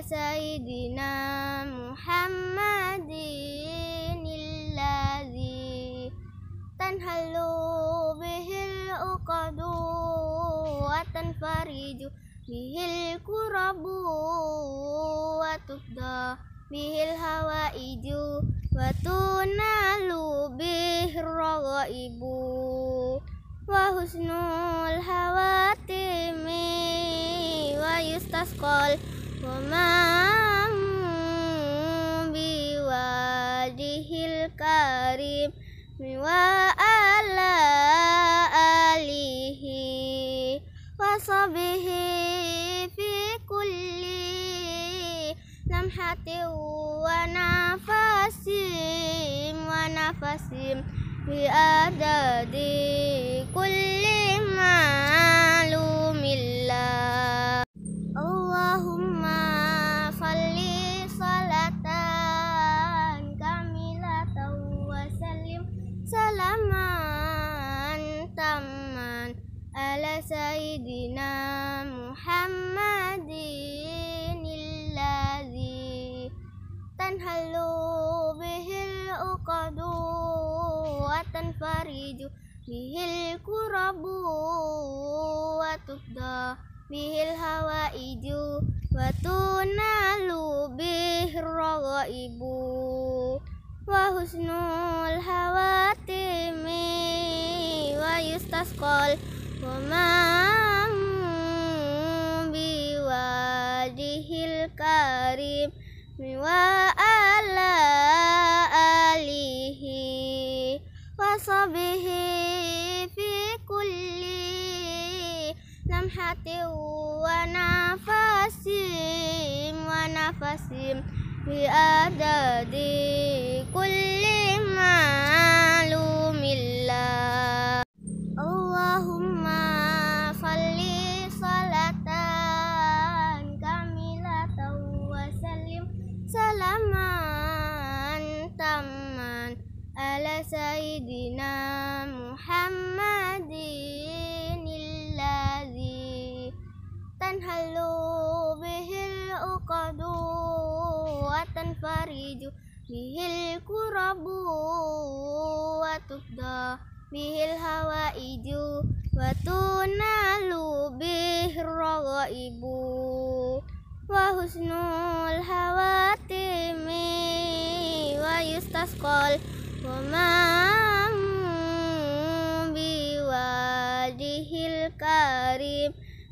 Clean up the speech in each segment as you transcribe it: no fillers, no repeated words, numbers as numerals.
سيدنا محمد الذي تنحل به العقد وتنفرج به الكرب وتقضى به الحوائج وتنال به الرغائب وحسن الخواتم ويستسقى الغمام بوجهه الكريم وعلى آله وصحبه في كل لمحة ونفس بعدد كل معلوم الله. اللهم صل صلاة كاملة وسلم سلاما تاما على سيدنا محمد الذي تنحل به العقد وتنفرج به الكرب وتقضى به الحوائج وتنال به الرغائب وحسن الخواتم ويستسقى الغمام بوجهه الكريم وعلى آله وصحبه في كل لمحة ونفس بعدد كل معلوم الله. اللهم صل صلاة كاملة وسلم سلاما تاما على سيدنا محمد الذي تنحل به العقد وتنفرج به الكرب وتقضى به الحوائج وتنال به الرغائب وحسن الخواتم ويستسقى الغمام بوجهه الكريم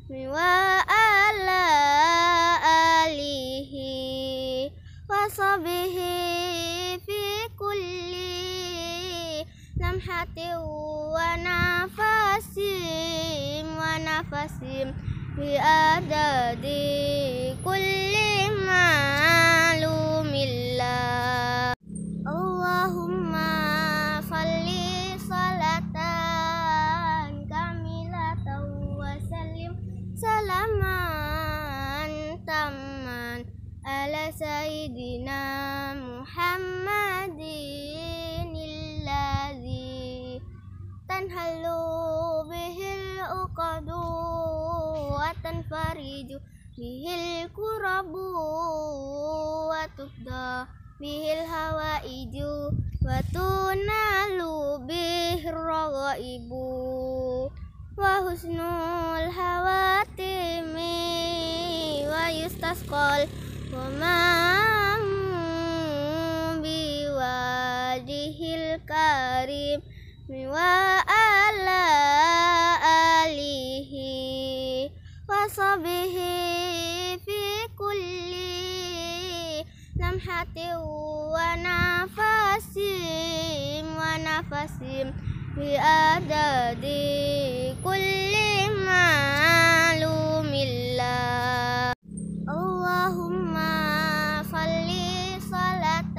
وعلى آله وصحبه في كل لمحة ونفس بعدد كل معلوم الله. اللهم صل صلاة كاملة وسلم سلاما تاما على سيدنا محمد الذي تنحل به العقد وتنفرج به الكرب وتقضى به الحوائج وتنال به الرغائب وحسن الخواتم ويستسقى الغمام بوجهه الكريم وعلى آله وصحبه في كل لمحة ونفس بعدد كل معلوم الله. اللهم صل صلاة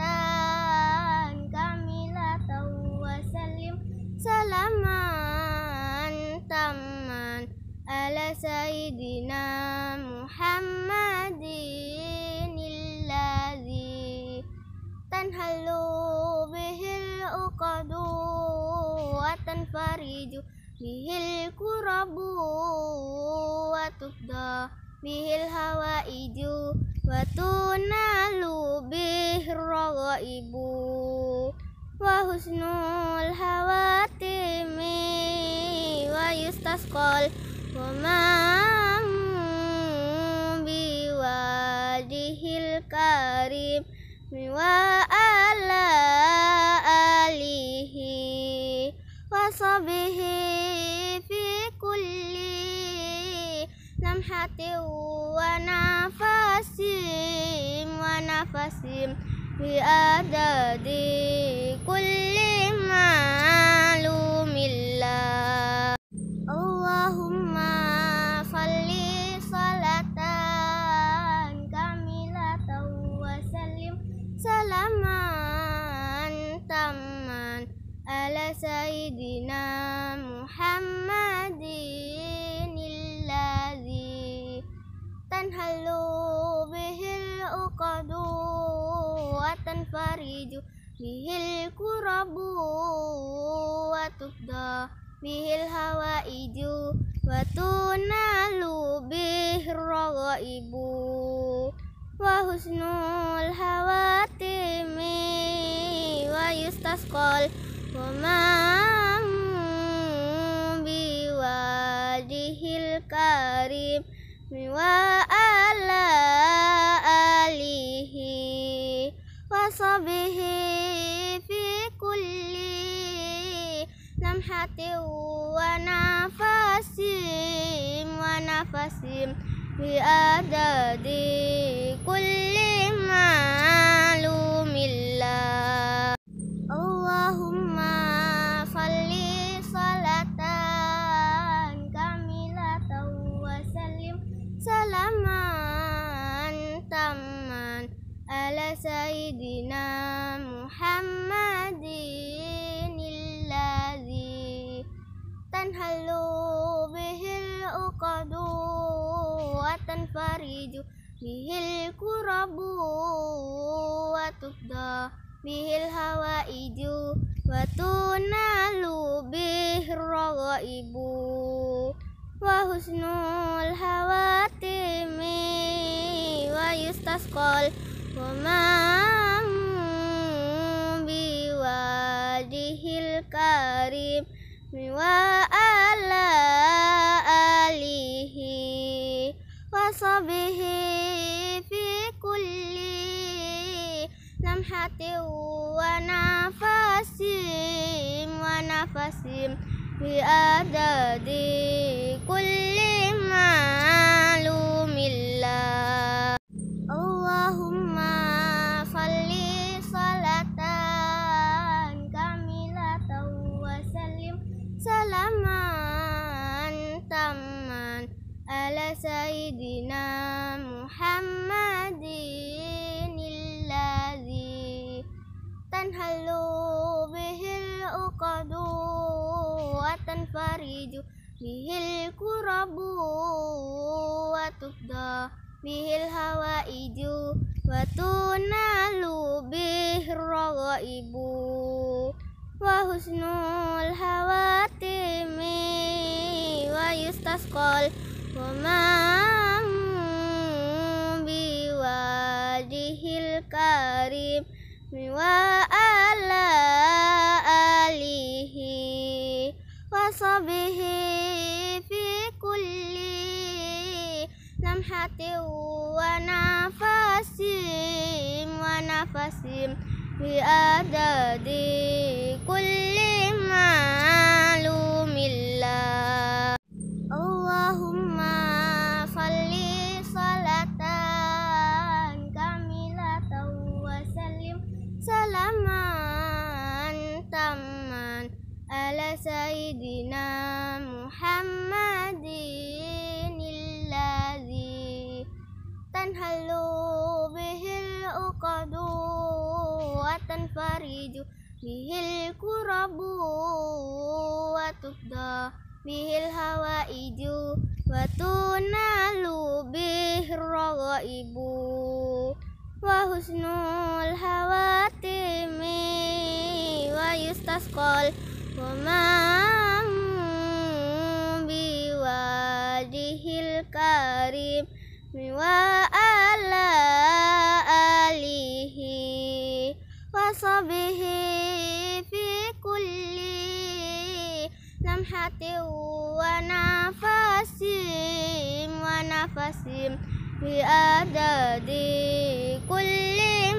كاملة وسلم سلاما تاما على سيدنا محمد الذي تنحل به العقد وتنفرج به الكرب وتقضى bihil hawaiju wa tunalu bihir ragaibu wa husnul hawatimi wa yustasqal wa man biwajihil karim wa ala alihi wa sahbihi fi kulli lamhatin wa nafasim bi adadi kulli ma'lumillah. Allahumma salli salatan kamilatan wa sallim salaman tamman ala sayyidina Muhammadin alladzi tanhalu bihil uqadu wa tanfariju bihil kurabu wa tubda bihil hawaiju wa tunalu bihir ragaibu wa husnul hawatimi wa yustasqal wa man biwajihil karim wa ala alihi wa sahbihi fi kulli lamhatin wa nafasim bi adadi kulli ma'lumillah. Allahumma salli salatan kamilatan wa sallim salaman tamman ala sayyidina Muhammadin alladzi tanhalu bihil uqadu wa tanfariju bihil kurabu wa tubda bihil hawaiju wa tunalu bihir ragaibu wa husnul hawatimi wa yustasqal wa man biwajihil karim wa ala alihi wa sahbihi fi kulli lamhatin wa nafasim bi adadi kulli ma'lumillah. Allahumma salli salatan kamilatan wa sallim salaman tamman ala sayyidina Muhammadin alladzi tanhalu bihil uqadu wa tanfariju bihil kurabu wa tubda bihil hawaiju wa tunalu bihir ragaibu wa husnul hawatimi wa yustasqal wa man biwajihil karim wa ala alihi wa sahbihi fi kulli lamhatin wa nafasim bi adadi kulli ma'lumillah. Allahumma salli salatan kamilatan wa sallim salaman tamman ala sayyidina Muhammadin alladzi tanhalu bihil uqadu wa tanfariju bihil kurabu wa tubda bihil hawaiju wa tunalu bihir ragaibu wa husnul hawatimi wa yustasqal wa man biwajihil karim wa ala alihi wa sahbihi fi kulli lamhatin wa nafasim bi adadi kulli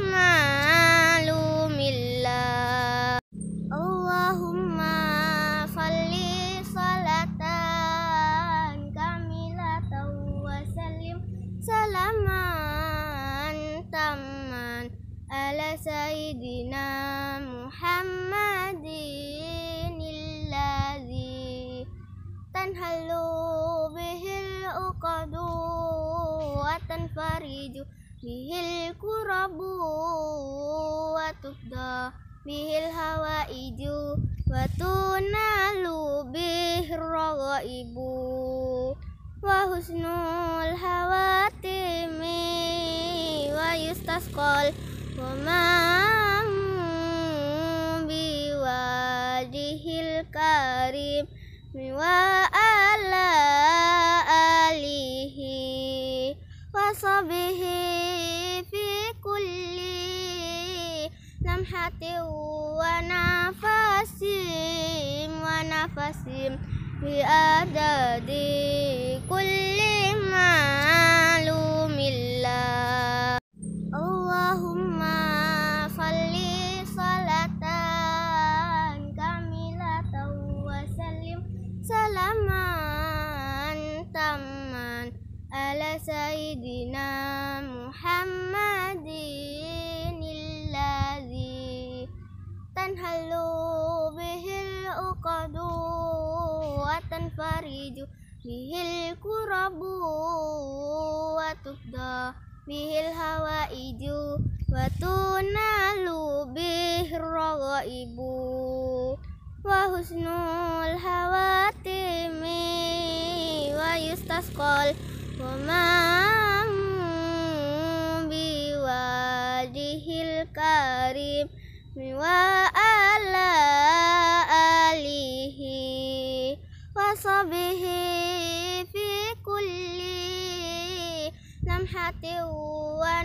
ma'lumillah. Allahumma salli salatan kamilatan wa sallim salaman tamman ala sayyidina Muhammadin alladzi tanhalu bihil uqadu wa tanfariju bihil kurabu wa tubda bihil hawaiju wa tunalu bihir raghaibu wa husnul hawatimi wa yustasqal wa ma biwajihil karim wa ala alihi wa sahbihi fi kulli lamhatin wa nafasim bi adadi kulli ma'lumillah. Allahumma salli salatan kamilatan wa sallim salaman tamman ala sayyidina Muhammadin alladzi tanhalu bihil uqadu wa tanfariju bihil kurabu wa tubda bihil hawaiju wa tunalu bihir raghaibu wa husnul hawatimi wa yustasqal wa ma biwajihil karim wa ala alihi wa sahbihi fi kulli lamhatin wa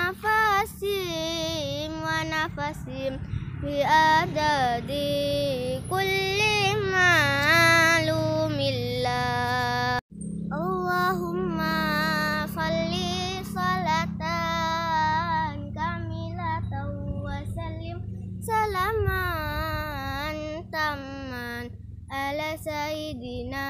nafasim bi adadi kulli ma'lumillah. Allahumma salli salatan kamilatan wa sallim salaman tamman ala sayyidina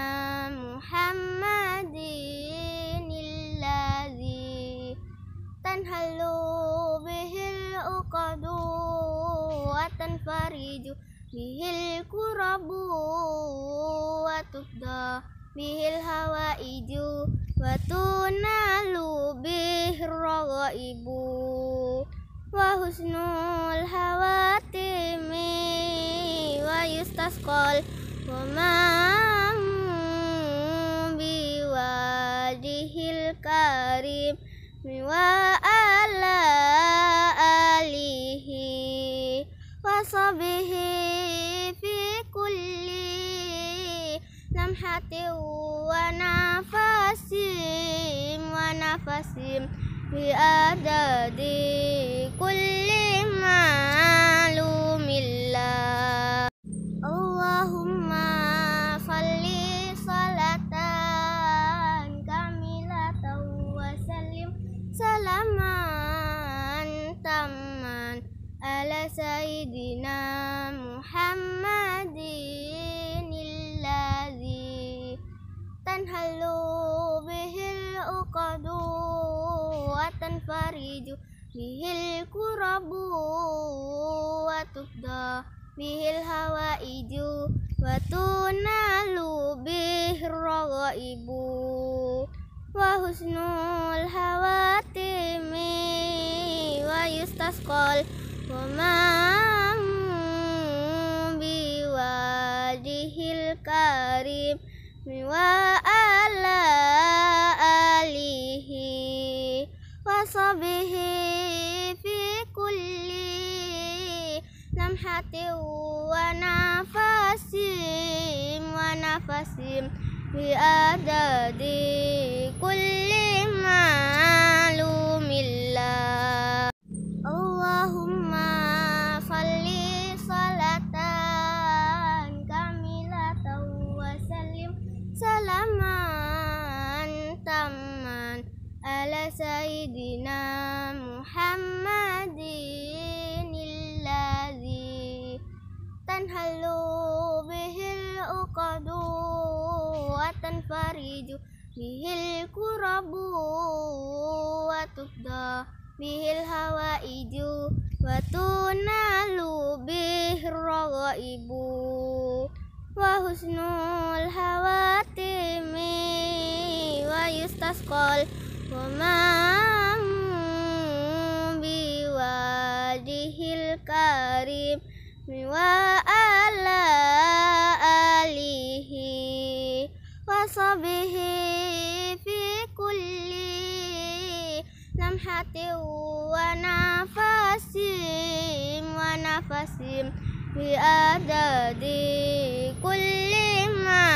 Muhammadin alladzi tanhalu bihil uqadu wa tanfariju bihil kurabu wa tubda bihil hawaiju wa tunalu bihir raghaibu wa husnul hawatimi wa yustasqal wa ma biwajihil karim wa ala alihi wa sahbihi fi kulli lamhatin wa nafasim bi adadi kulli ma'lumillah. Allahumma salli salatan kamilatan wa sallim salaman tamman ala sayyidina Muhammadin alladzi tanhalu bihil uqadu wa tanfariju bihil kurabu wa tubda bihil hawaiju wa tunalu bihir raghaibu wa husnul hawatimi wa yustasqal wa ma biwajihil karim wa ala alihi wa sahbihi fi kulli lamhatin wa nafasim bi adadi kulli ma ala sayyidina Muhammadin alladzi tanhalu bihil uqadu wa tanfariju bihil kurabu wa tufda bihil hawaiju wa tunalu bihir ragaibu wa husnul hawatimi wa yustasqal wa ma biwadihil karim wa ala alihi wa sahbihi fi kulli lamhati wa nafasim bi adadi kulli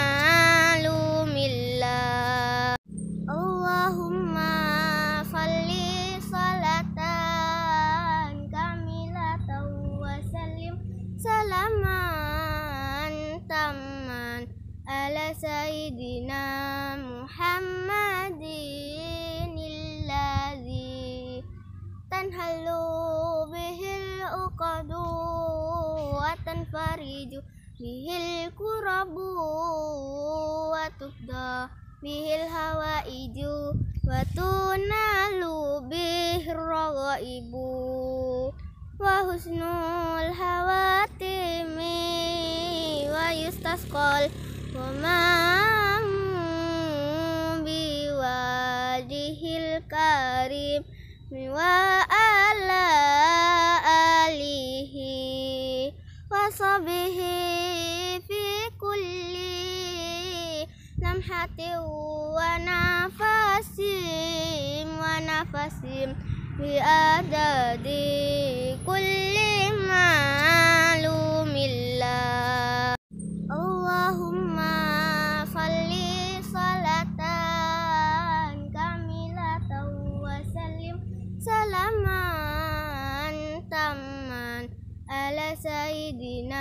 ma'lumillah. Allahumma salli salatan kamilatan wa sallim salaman tamman ala sayyidina Muhammadin alladzi tanhalu bihil uqadu wa tanfariju bihil kurabu wa tufda bihil hawaiju wa tunalu bihir ragaibu wa husnul hawatimi wa yustasqal wa ma biwadihil karim wa ala alihi wa sahbihi fi kulli lamhati wa nafasim bi adadi kulli ma'lumillah. Allahumma salli salatan kamilatan wa sallim salaman tamman ala sayyidina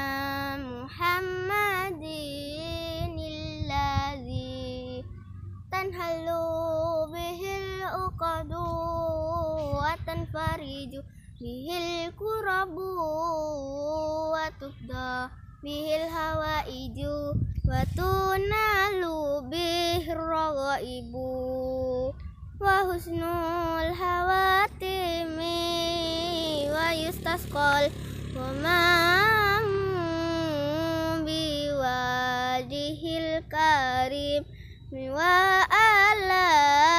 Muhammadin alladzi tanhalu bihil uqadu wa tanfariju bihil kurabu wa tufda bihil hawaiju wa tunalu bihir ragaibu wa husnul hawatimi wa yustasqal wa ma biwadihil karim wa ala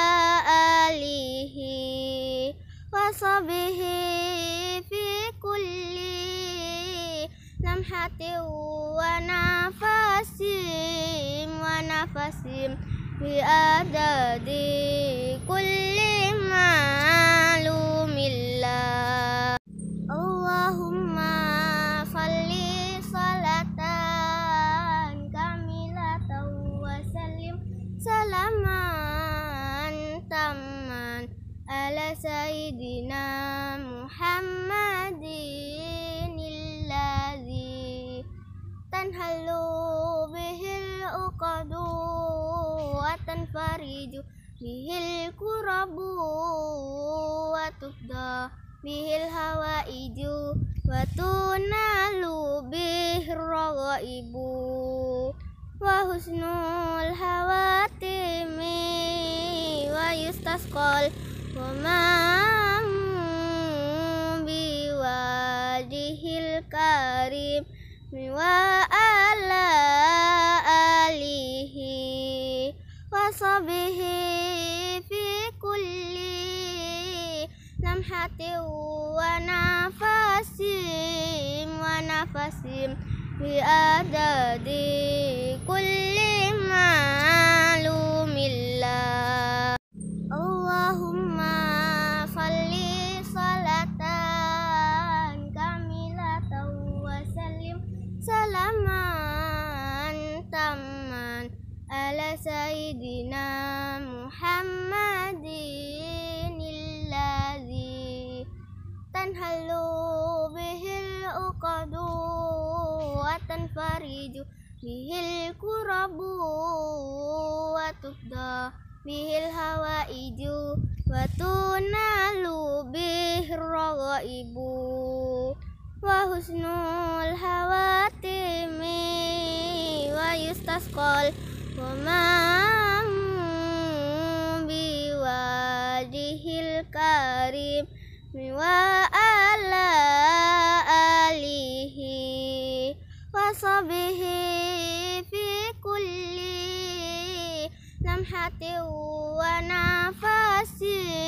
alihi wa sahbihi fi kulli lamhati wa nafasim bi adadi kulli ma'lumillah. Allahumma salli salatan kamilatan wa sallim salaman tamman ala sayyidina Muhammadin alladzi tanhalu bihil uqadu wa tanfariju bihil kurabu wa tufda bihil hawaiju wa tunalu bihir ragaibu wa husnul hawatimi wa yustasqal wa ma biwadihil karim wa ala alihi wa sahbihi fi kulli lamhati wa nafasim bi adadi kulli ma'lumillah. Allahumma salli salatan kamilatan wa sallim salaman tamman ala sayyidina Muhammadin alladzi tanhalu bihil uqadu wa tanfariju bihil kurabu wa tufda bihil hawaiju wa وتنال به الرغائب وحسن الخواتم ويستسقى الغمام بوجهه الكريم وعلى آله وصحبه في كل لمحة ونفس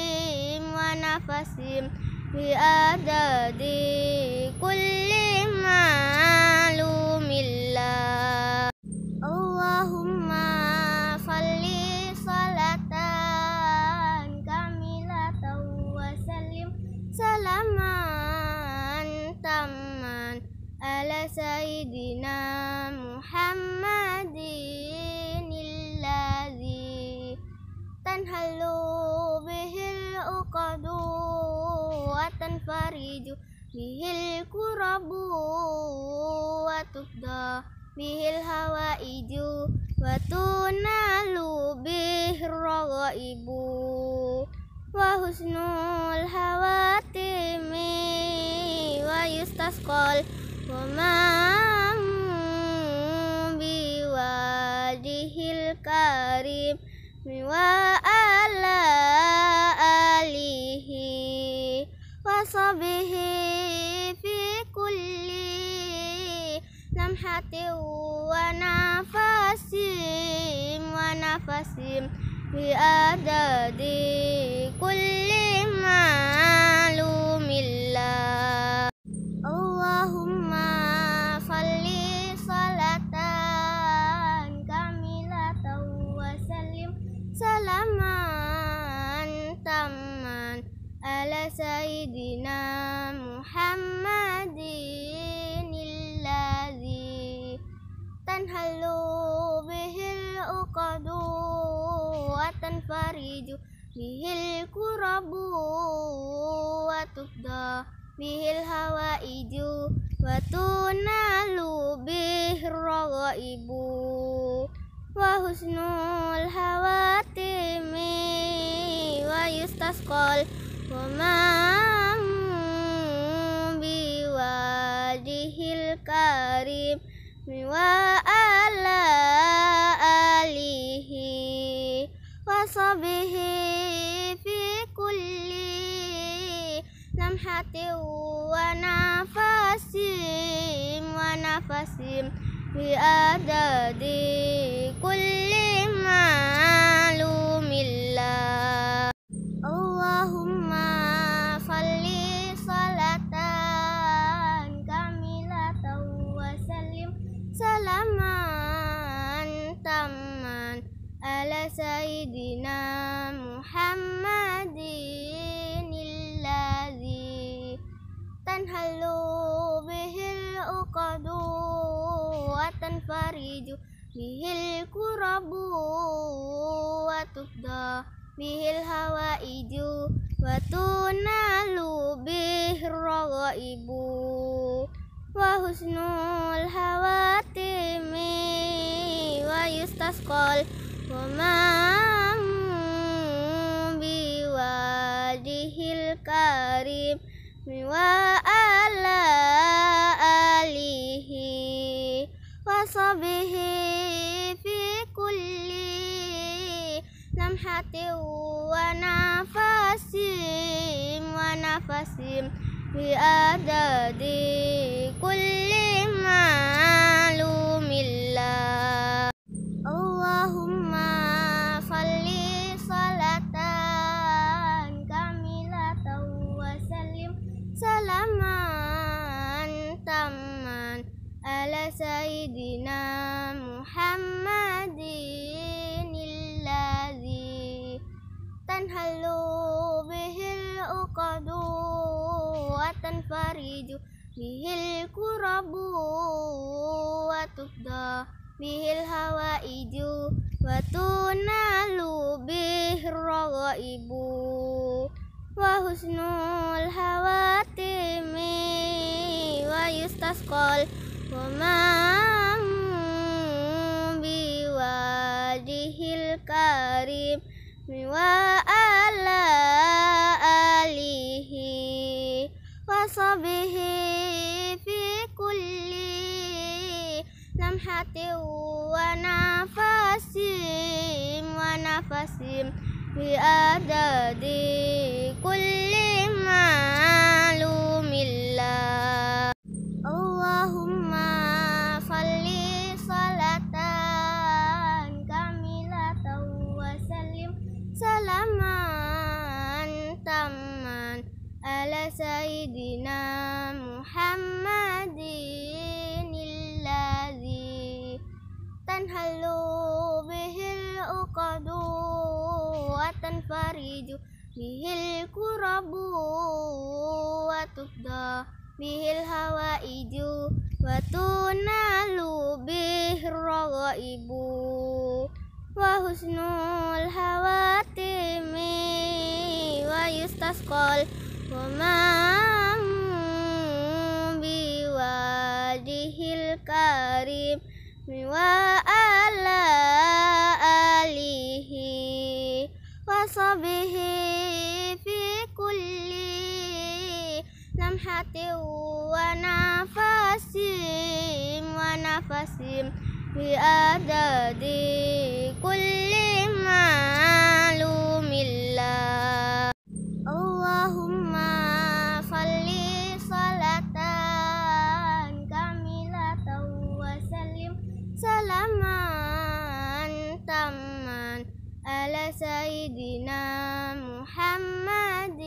بعدد كل معلوم الله. اللهم صل صلاة كاملة وسلم سلاما تاما على سيدنا محمد الذي تنحل به العقد وتنفرج به الكرب وتقضى به الحوائج وتنال به الرغائب وحسن الخواتم ويستسقى الغمام بوجهه الكريم وعلى آله وصحبه في كل لمحة ونفس بعدد كل معلوم الله. اللهم صل صلاة كاملة وسلم سلاما تاما على سيدنا محمد الذي تنحل به العقد وتنفرج به الكرب وتقضى به الحوائج وتنال به الرغائب وحسن الخواتم ويستسقى الغمام بوجهه الكريم وعلى آله وصحبه في كل لمحة ونفس بعدد كل معلوم الله. اللهم صل صلاة كاملة وسلم سلاما تاما على سيدنا محمد الذي تنحل به العقد وتنفرج به الكرب وتقضى به الحوائج وتنال به الرغائب وحسن الخواتم ويستسقى الغمام بوجهه الكريم وعلى آله وصحبه في كل لمحة ونفس بعدد كل معلوم الله. اللهم صل صلاة كاملة وسلم سلاما تاما على سيدنا محمد الذي تنحل به العقد وتنفرج به الكرب وتقضى به الحوائج وتنال به الرغائب وحسن الخواتم ويستسقى الغمام بوجهه الكريم وعلى وصبه في كل لمحة ونفس بعدد كل معلوم الله. اللهم صل صلاة كاملة وسلم سلاما تاما على سيدنا محمد الذي تنحل به العقد وتنفرج به الكرب وتقضى به الحوائج وتنال به الرغائب وحسن الخواتم ويستسقى الغمام بوجهه الكريم وعلى آله وصحبه في كل لمحة ونفس بعدد كل معلوم الله. اللهم صل صلاة كاملة وسلم سلاما تاما على سيدنا محمد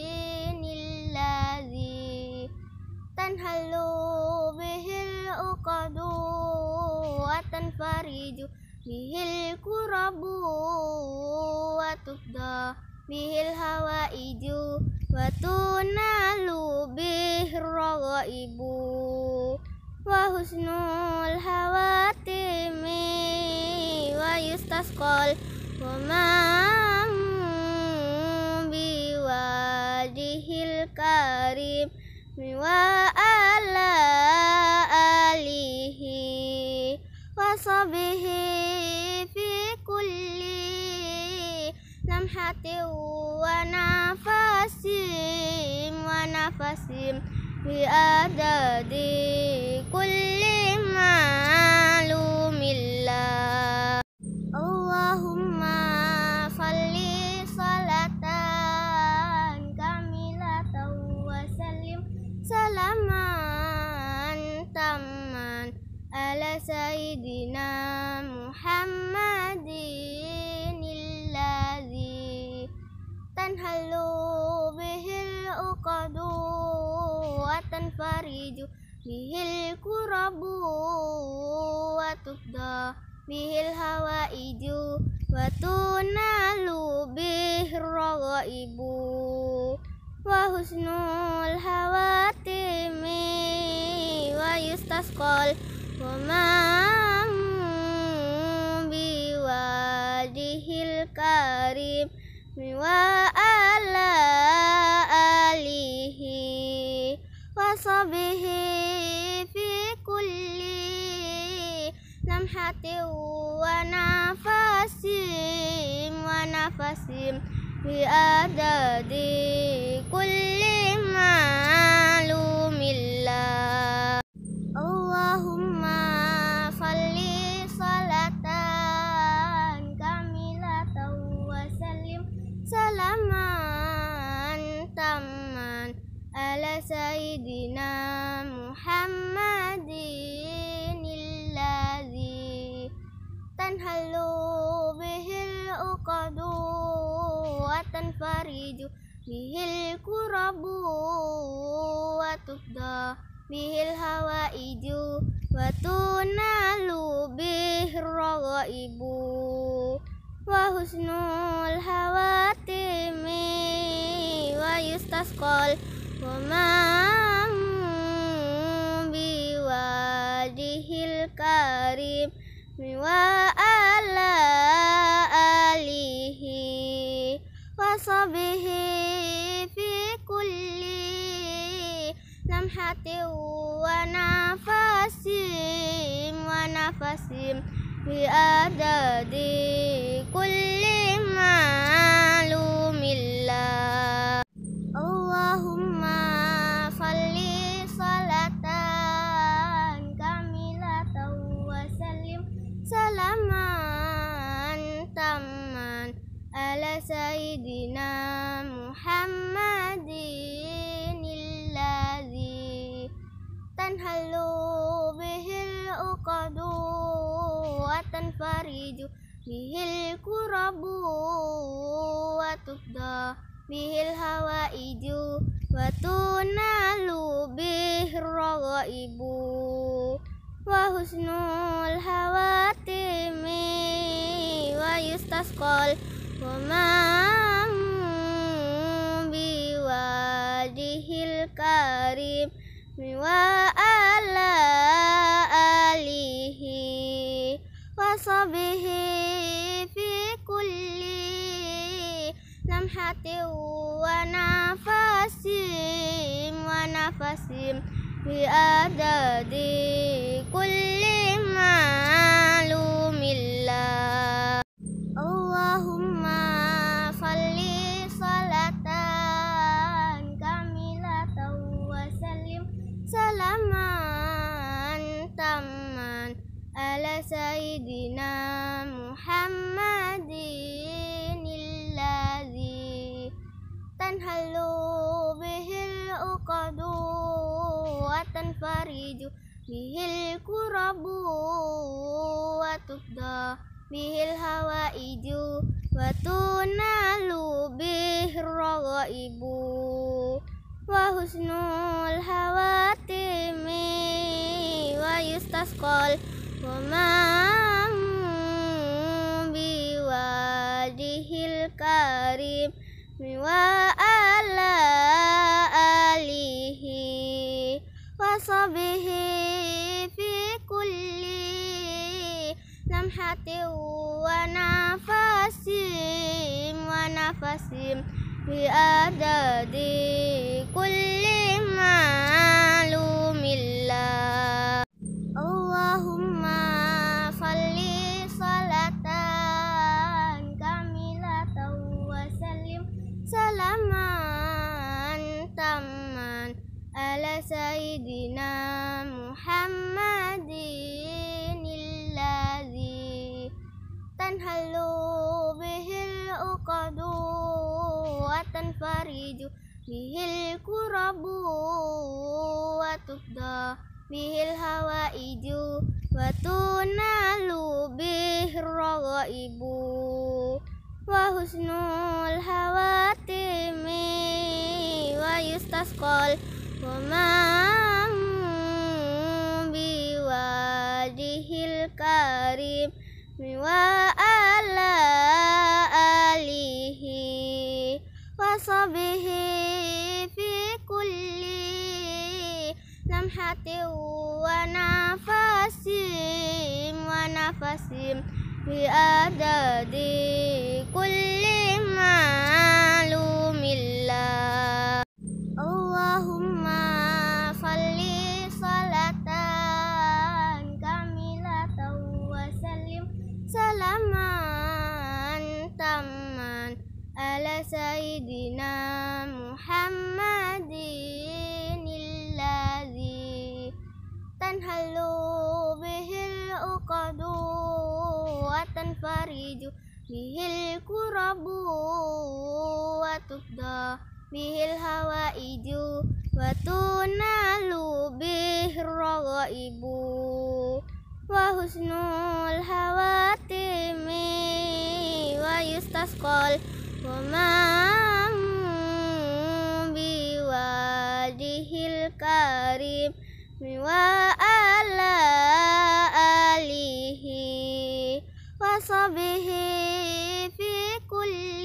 الذي تنحل به العقد وتنفرج به الكرب وتقضى به الحوائج وتنال به الرغائب وحسن الخواتم ويستسقى الغمام بوجهه الكريم وعلى آله وصحبه في كل لمحة ونفس بعدد كل معلوم الله. اللهم صل صلاة كاملة وسلم سلاما تاما على سيدنا محمد الذي تنحل به العقد وتنفرج به الكرب وتقضى به الحوائج وتنال به الرغائب وحسن الخواتم ويستسقى الغمام بوجهه الكريم وعلى آله وصحبه في كل لمحة ونفس بعدد كل معلوم الله. اللهم صل صلاة كاملة وسلم سلاما تاما على سيدنا محمد الذي تنحل به العقد وتنفرج به الكرب وتقضى به الحوائج وتنال به الرغائب وحسن الخواتم ويستسقى الغمام بوجهه الكريم وعلى آله وصحبه في كل لمحة ونفس بعدد كل معلوم الله. اللهم صل وتنفرج به الكرب وتقضى به الهوائج وتنال به الرغائب وحسن الخواتم ويستسقى الغمام بوجهه الكريم وعلى آله وصحبه في كل لمحة ونفس بعدد كل معلوم الله. اللهم صل صلاة كاملة وسلم سلاما تاما على سيدنا محمد الذي تنحل به العقد وتنفرج به الكرب وتقضى به الهوائج وتنال به الرغائب وحسن الخواتم ويستسقى الغمام بوجهه الكريم وعلى آله وصحبه في كل لمحة ونفس بعدد كل معلوم الله. اللهم صل صلاة كاملة وسلم سلاما تاما على سيدنا محمد الذي تنحل به العقد وتنفرج به الكرب وتقضى به الهوائج وتنال به الرغائب وحسن الخواتم ويستسقى الغمام بوجهه الكريم وعلى آله وصحبه في كل لمحة ونفس بعدد كل معلوم الله. اللهم صل صلاة كاملة وسلم سلاما تاما على سيدنا محمد الذي تنحل به العقد وتنفرج به الكرب وتقضى به الهوائج وتنال به الرغائب وحسن الخواتم ويستسقى الغمام بوجهه الكريم وعلى آله وصحبه في كل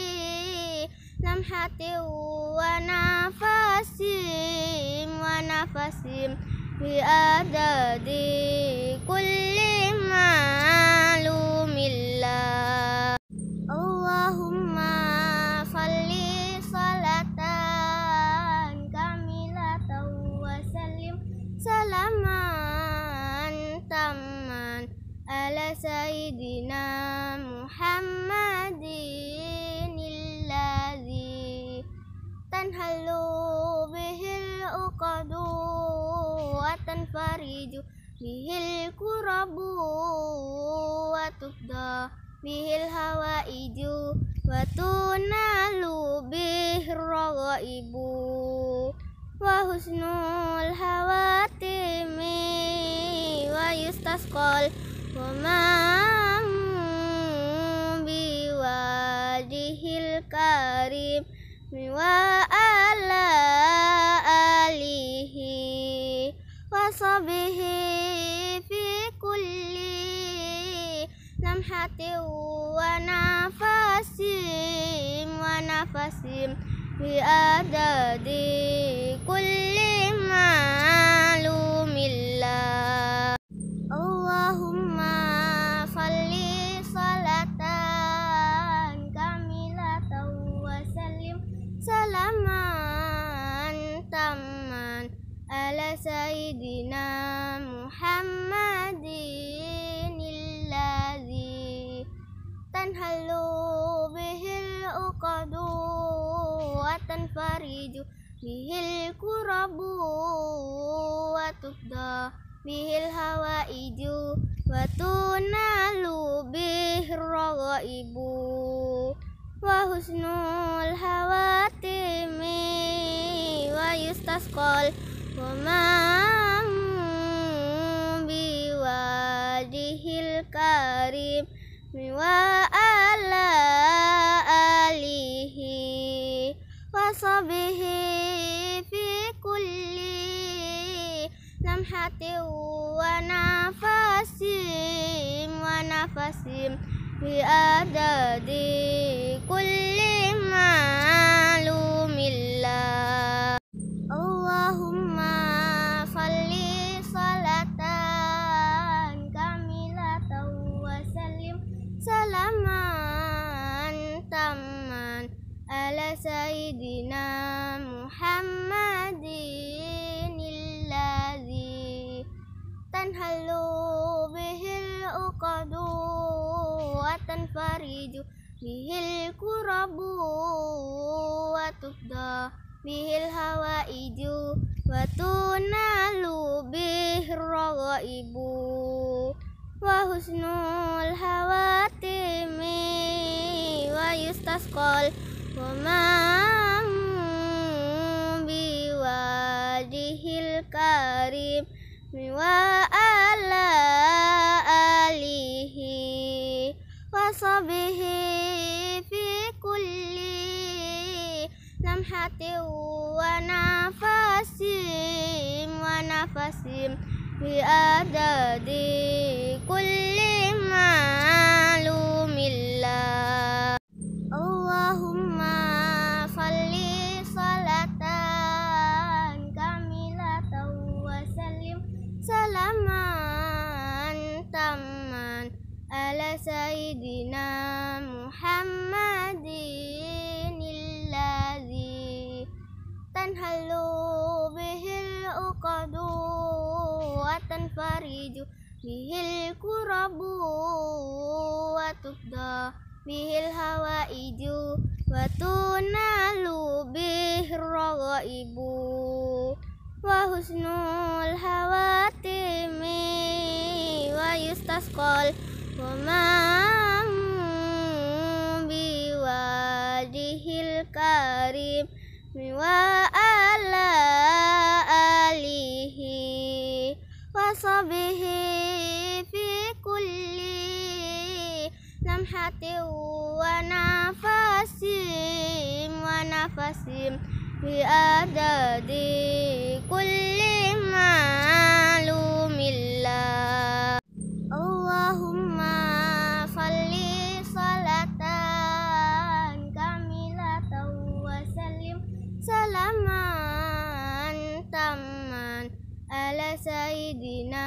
لمحة ونفس بعدد كل معلوم الله. اللهم صل صلاة كاملة وسلم سلاما تاما على سيدنا محمد الذي تنحل به العقد وتنفرج به الكرب وتقضى به الهوائج وتنال به الرغائب وحسن الخواتم ويستسقى الغمام wa ala alihi wa sahbihi fi kulli lamhatin wa nafasim bi adadi kulli ma'lumillah. Allahumma salli salatan kamilatan wa sallim salaman tamman ala sayyidina Muhammadin alladzi tanhalu bihil uqadu wa tanfariju bihil kurabu wa tufda bihil hawaiju wa tunalu bihir raghaibu wa husnul hawatimi wa yustasqal wa man biwadihil karim wa ala alihi wa sahbihi fi kulli lamhatin wa nafasim bi adadi kulli ma'lumillah. Allahumma salli salatan kamilatan wa sallim salaman tamman ala sayyidina Muhammadin alladzi tanhalu bihil uqadu wa tanfariju bihil kurabu wa tufda bihil hawaiju wa tunalu bihir raghaibu wa husnul hawatimi wa yustasqal wa man biwadihil karim wa ala alihi wa sahbihi fi kulli lamhatin wa nafasim bi adadi kulli ma'lumillah. Allahumma salli salatan kamilatan wa sallim salaman tamman ala sayyidina Muhammadin alladzi tanhalu bihil uqadu wa tanfariju bihil kurabu wa tufda bihil hawaiju wa tunalu bihir raghaibu wa husnul hawatimi wa yustasqal wa man biwadihil karim wa ala alihi wa sahbihi fi kulli lamhatin wa nafasim bi adadi kulli ma'lumillah. Allahumma salli salatan kamilatan wa sallim salaman tamman ala sayyidina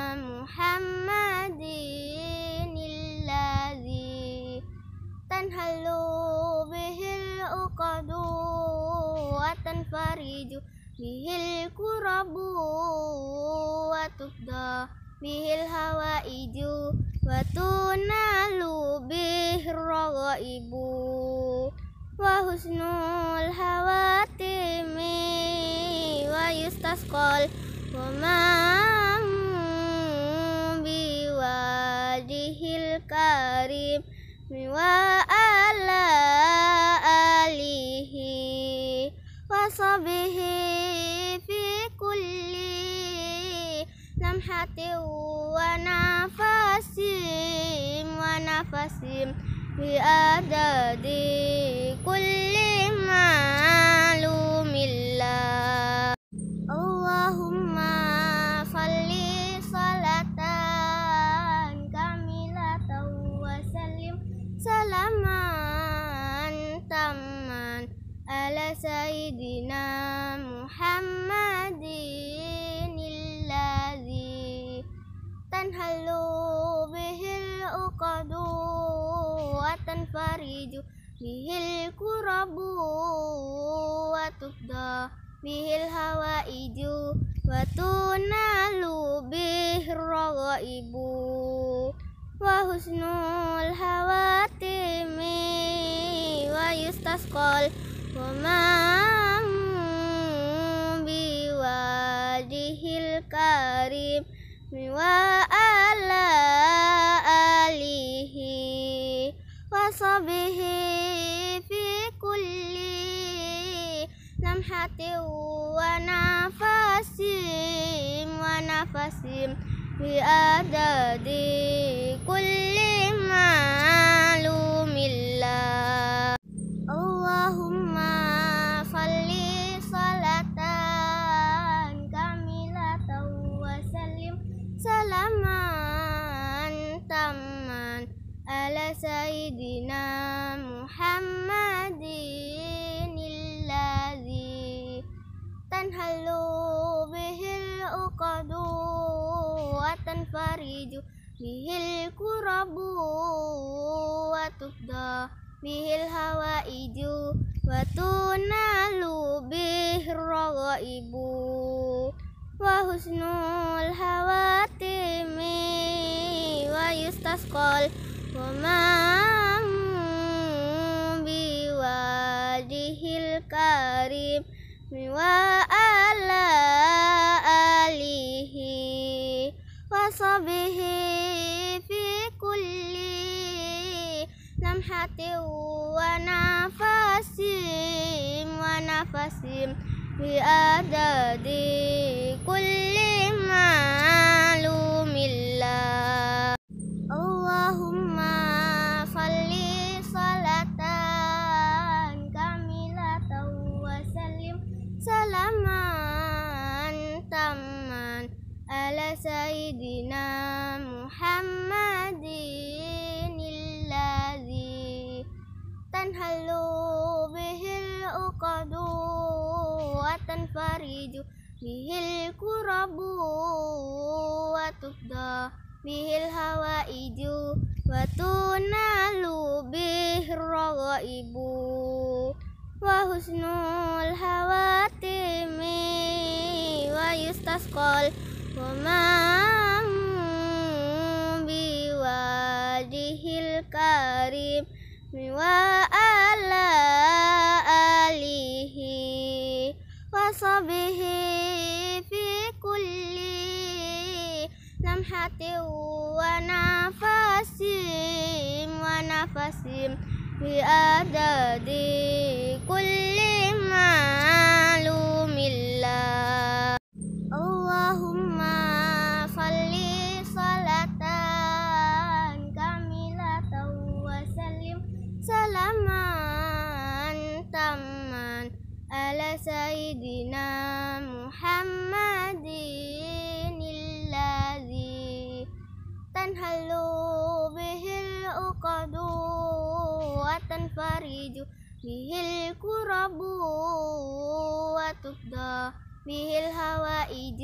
Muhammadin alladzi tanhalu bihil uqadu wa tanfariju bihil kurabu wa tufda bihil hawaiju wa tunalu bihir raghaibu wa husnul hawatimi wa yustasqal wa man biwadihil karim wa ala alihi wa sahbihi fi kulli lamhatin wa nafasim بعدد كل معلوم الله. اللهم صل صلاة كاملة وسلم سلاما تاما على سيدنا محمد الذي تنحل به العقد وتنفرج به الكرب وتقضى به الحوائج وتنال به الرغائب وحسن الخواتم ويستسقى الغمام بوجهه الكريم وعلى آله وصحبه في كل لمحة ونفس بعدد كل معلوم الله. اللهم صل صلاة كاملة وسلم سلاما تاما على سيدنا محمد الذي تنحل به العقد وتنفرج به الكرب وتقضى به الحوائج وتنال به الرغائب وحسن الخواتم ويستسقى الغمام بوجهه الكريم وعلى آله وصحبه في كل لمحة ونفس بعدد كل معلوم الله. اللهم صل صلاة كاملة وسلم سلاما تاما على سيدنا محمد الذي تنحل به العقد وتنفرج به الكرب وتقضى به الحوائج وتنال به الرغائب وحسن الخواتم ويستسقى الغمام بوجهه الكريم وعلى آله وصحبه في كل لمحة ونفس بعدد كل معلوم الله. اللهم صل صلاة كاملة وسلم سلاما تاما على سيدنا محمد الذي تنحل به العقد وتنفرج به الكرب وتقضى به الحوائج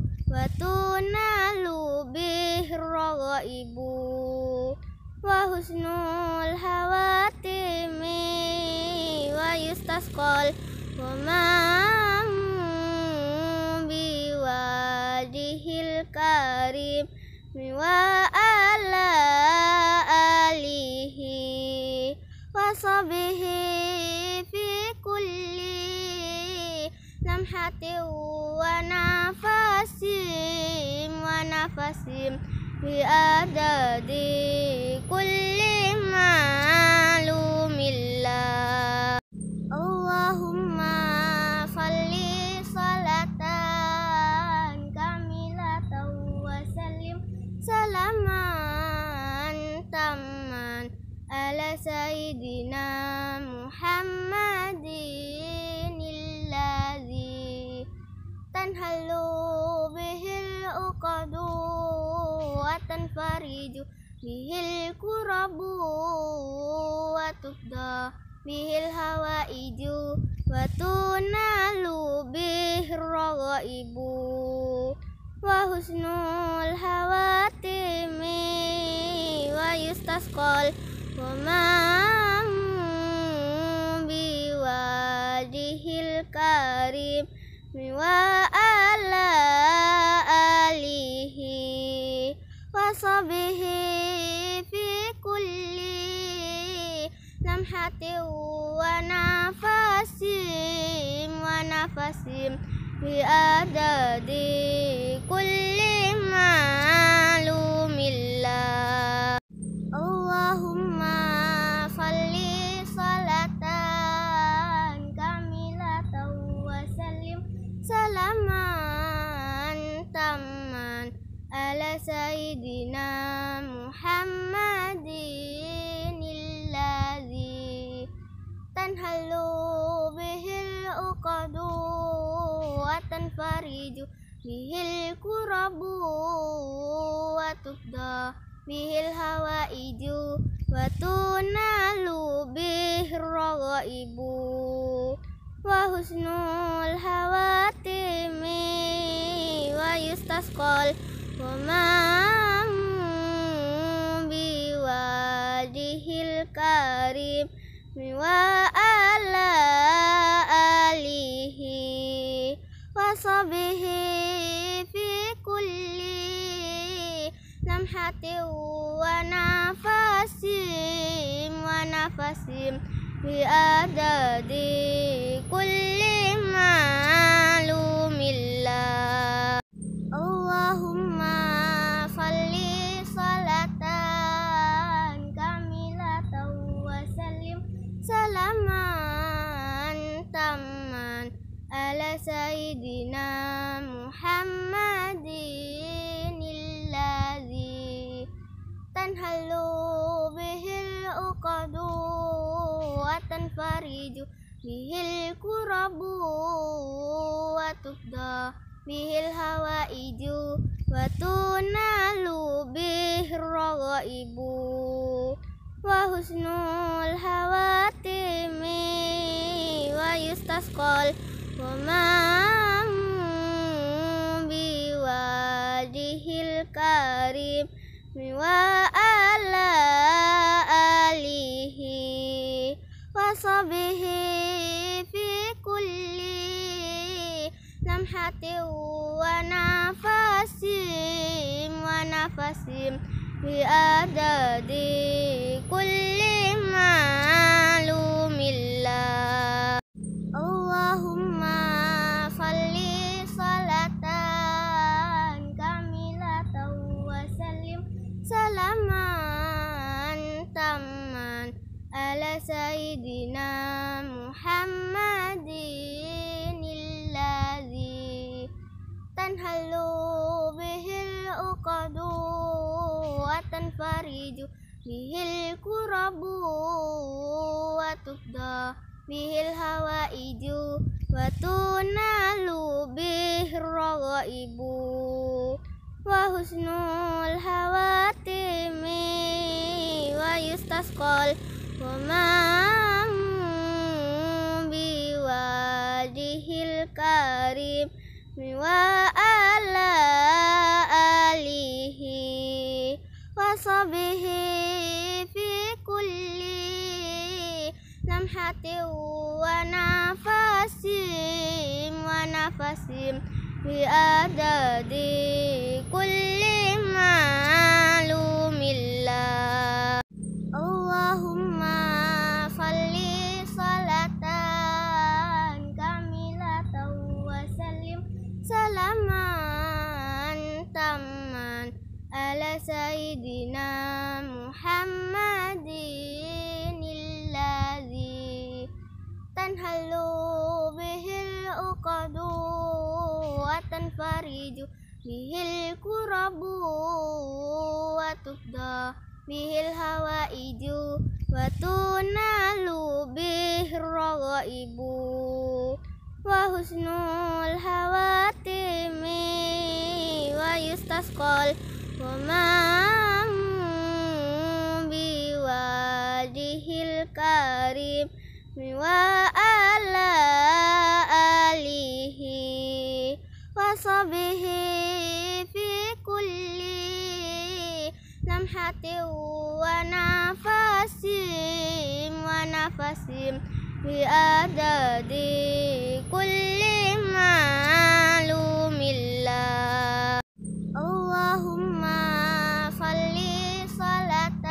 وتنال به الرغائب وحسن الخواتم ويستسقى الغمام بوجهه الكريم وعلى آله وصحبه في كل لمحة ونفس بعدد كل معلوم الله. اللهم صل صلاة كاملة وسلم سلاما تاما على وتنفرج به الكرب وتقضى به الهوائج وتنال به الرغائب وحسن الخواتم ويستسقى الغمام بوجه الكريم وعلى آله وصحبه في كل لمحة ونفس بأعداد كل معلوم الله. اللهم صل صلاة كاملة وسلم سلاما تاما على سيدنا محمد الذي تنحل به العقد وتنفرج به الكرب وتقضى به الهوائج وتنال به الرغائب وحسن الخواتم ويستسقى الغمام بوجه الكريم وعلى آله وصحبه في كل لمحة ونفس بأعداد كل معلوم الله. اللهم صل صلاة كاملة وسلم سلاما تاما على سيدنا محمد الذي تنحل به العقد وتنفرج به الكرب وتقضى به الهوائج وتنال به الرغائب وحسن الخواتم ويستسقى الغمام بوجه الكريم وعلى آله وصحبه في كل لمحة ونفس بأعداد كل معلوم الله. اللهم صل صلاة كاملة وسلم سلاما تاما على سيدنا محمد الذي تنحل به العقد وتنفرج به الكرب وتقضى به الهوائج وتنال به الرغائب وحسن الخواتم ويستسقى الغمام بوجه الكريم وعلى آله وصحبه في كل لمحة ونفس بأعداد كل معلوم الله. اللهم صل صلاة كاملة وسلم سلاما تاما على سيدنا محمد الذي تنحل به العقد وتنفرج به الكرب وتقضى به الهوائج وتنال به الرغائب وحسن الخواتم ويستسقى وما بوجه الكريم وعلى آله وصحبه في كل لمحة ونفس بعدد كل معلوم الله. اللهم صل صلاة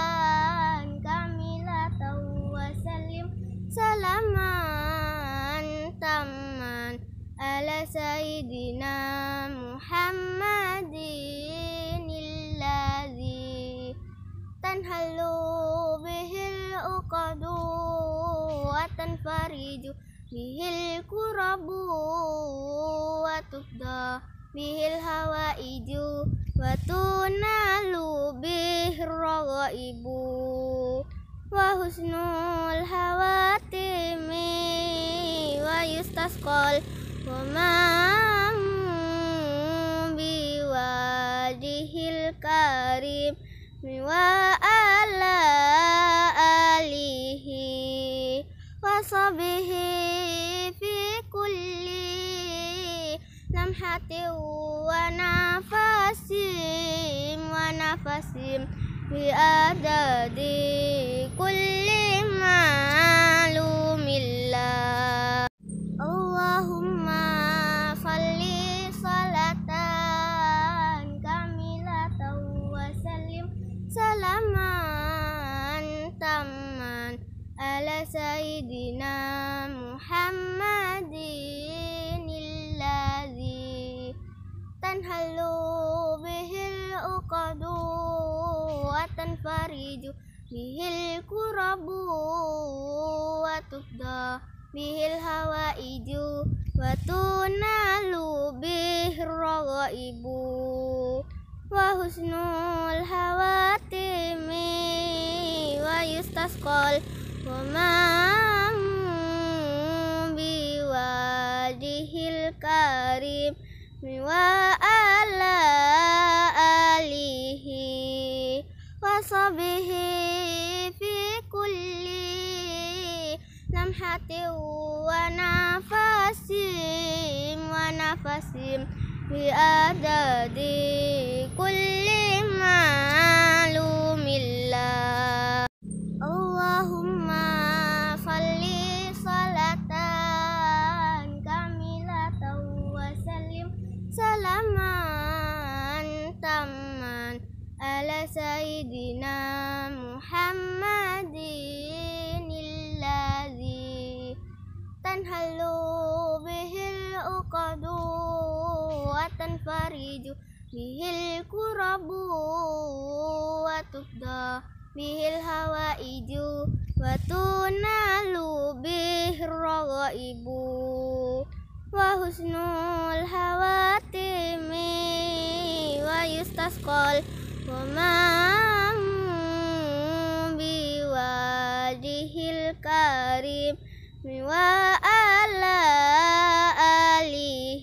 كاملة وسلم سلاما تاما على سيدنا محمد الذي تنحل به العقد وتنفرج به الكرب وتقضى به الحوائج وتنال به الرغائب وحسن الخواتم ويستسقى الغمام بوجه الكريم وعلى آله وصحبه في كل لمحة ونفس بعدد كل معلوم الله. اللهم صل صلاة كاملة وسلم سلاما تاما على سيدنا محمد الذي تنحل به العقد وتنفرج به الكرب وتقضى به الحوائج وتنال به الرغائب وحسن الخواتم ويستسقى الغمام بوجه الكريم وعلى آله وصحبه في كل لمحة ونفس بعدد كل معلوم الله. اللهم صل صلاة كاملة وسلم سلاما تاما على سيدنا محمد الذي تنحل به العقد وتنفرج به الكرب وتقضى به الحوائج وتنال به الرغائب وحسن الخواتم ويستسقى الغمام بوجه الكريم وعلى آله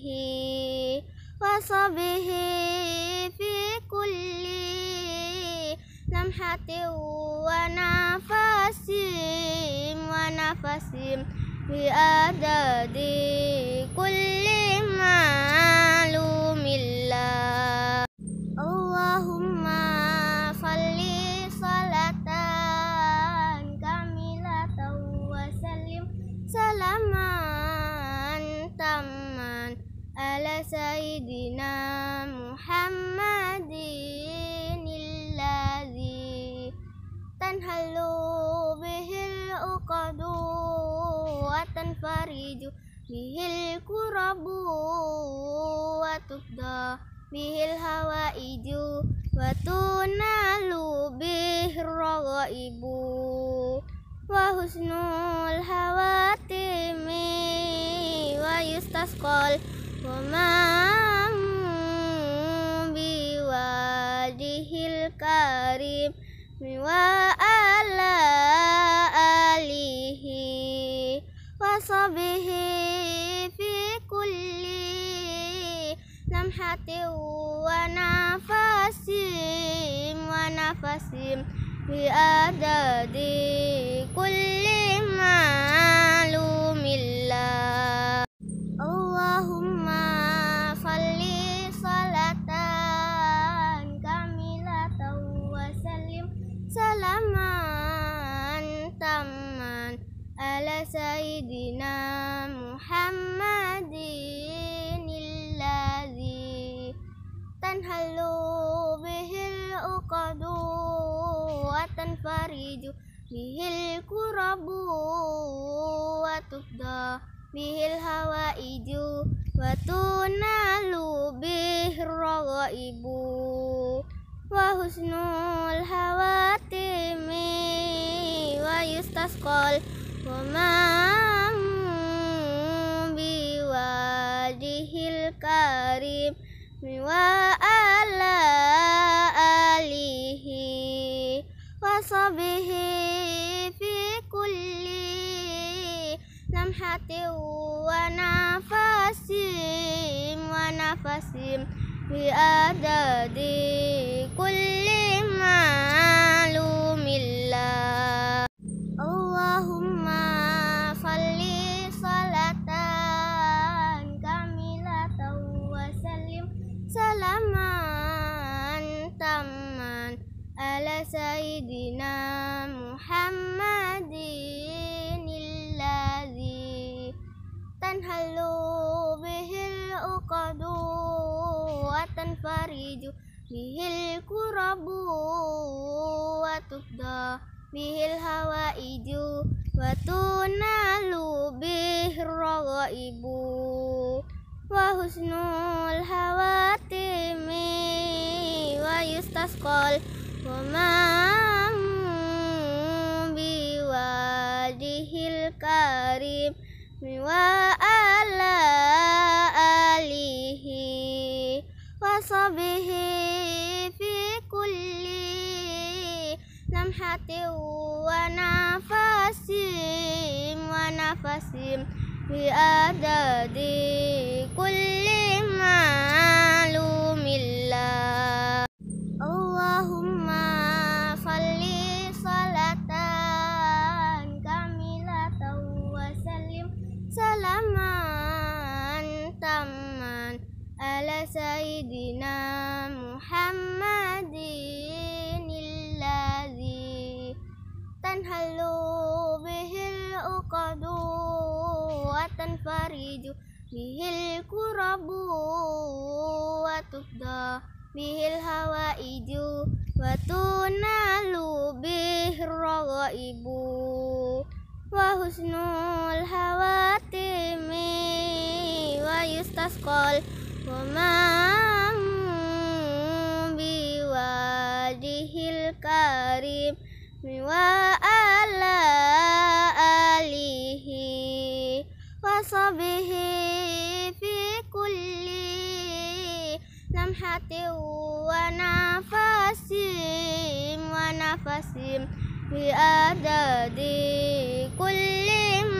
وصحبه في كل لمحة ونفس بعدد كل معلوم الله. اللهم صل صلاة كاملة وسلم سلاما تاما على سيدنا محمد الذي تنحل به العقد وتنفرج به الكرب وتقضى به الحوائج وتنال به الرغائب وحسن الخواتم ويستسقى الغمام بوجه الكريم وعلى آله وصحبه في كل لمحة ونفس ونفس بعدد كل معلوم الله. اللهم صل صلاة كاملة وسلم سلاما تاما على سيدنا محمد الذي تنحل به العقد وتنفرج به الكرب وتقضى به الحوائج وتنال به الرغائب وحسن الخواتم ويستسقى الغمام بوجهه الكريم وعلى آله وصحبه في كل لمحة ونفس بعدد كل معلوم الله. اللهم صل صلاة كاملة وسلم سلاما تاما على سيدنا محمد الذي تنحل به العقد وتنفرج به الكرب وتقضى به الحوائج وتنال به الرغائب وحسن الخواتم ويستسقى الغمام بوجهه الكريم وعلى آله وصحبه في كل لمحة ونفس بعدد كل معلوم الله. اللهم صل صلاة كاملة وسلم سلاما تاما على سيدنا محمد الذي تنحل به العقد وتنفرج به الكرب وتقضى به الحوائج وتنال به الرغائب وحسن الخواتم ويستسقى الغمام بوجهه الكريم وعلى آله وصحبه في كل لمحة ونفس بعدد كل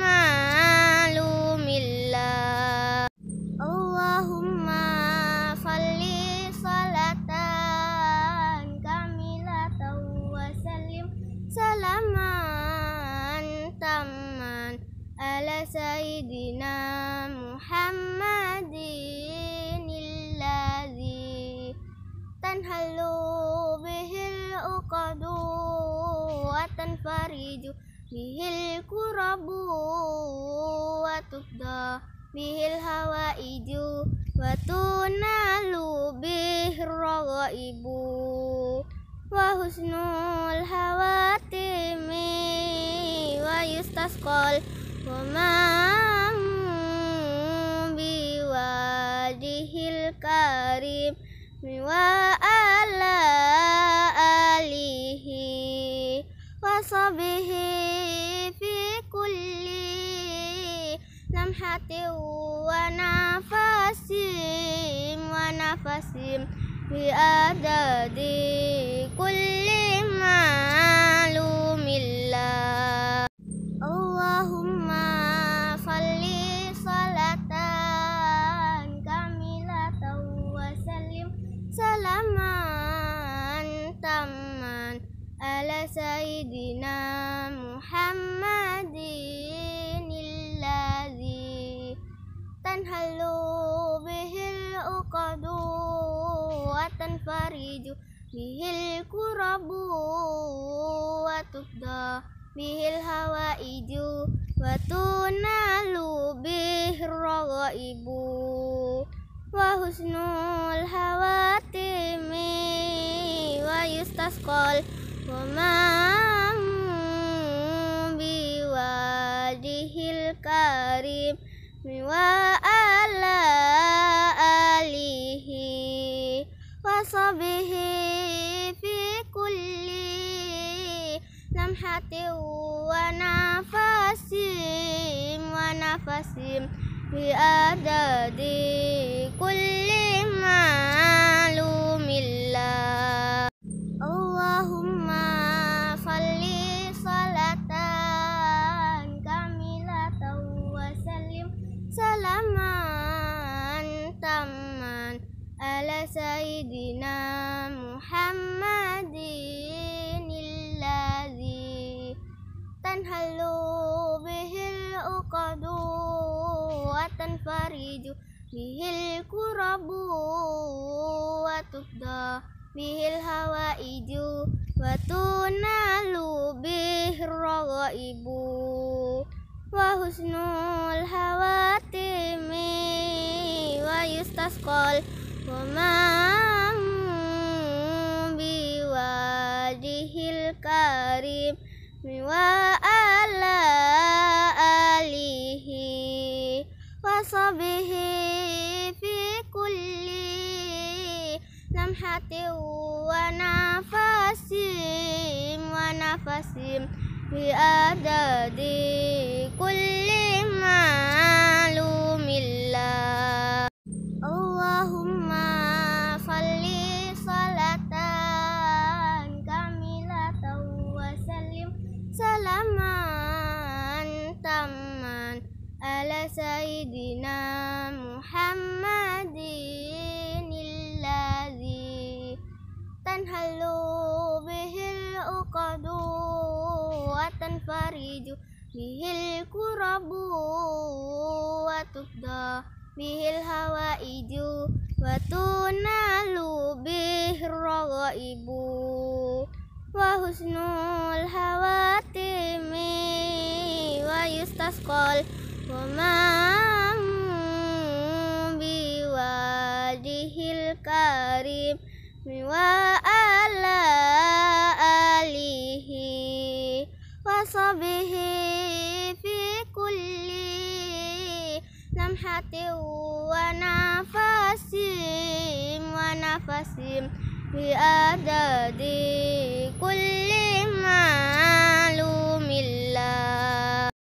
معلوم الله. اللهم صل صلاة كاملة وسلم سلاما تاما على سيدنا محمد الذي تنحل به العقد وتنفرج به الكرب وتقضى به الحوائج وتنال به الرغائب وحسن الخواتم ويستسقى الغمام بوجهه الكريم وعلى آله وصحبه في كل لمحة ونفس بعدد كل معلوم الله. اللهم صل صلاة كاملة وسلم سلاما سيدنا محمد الذي تنحل به العقد وتنفرج به الكرب وتقضى به الحوائج وتنال به الرغائب وحسن الخواتم ويستسقى الغمام بوجهه الكريم وعلى آله وصحبه في كل لمحة ونفس بعدد كل معلوم الله. اللهم صل صلاة كاملة وسلم سلاما تاما على سيدنا محمد الذي تنحل به العقد وتنفرج به الكرب وتقضى به الحوائج وتنال به الرغائب وحسن الخواتم ويستسقى الغمام بوجهه الكريم وعلى آله وصحبه في كل لمحة ونفس بعدد كل معلوم الله. اللهم صل صلاة كاملة وسلم سلاما تاما على سيدنا محمد الذي تنحل به العقد وتنفرج به الكرب وتقضى به الحوائج وتنال به الرغائب وحسن الخواتم ويستسقى الغمام بوجهه الكريم وعلى آله وصحبه في كل لمحة ونفس بعدد كل معلوم الله.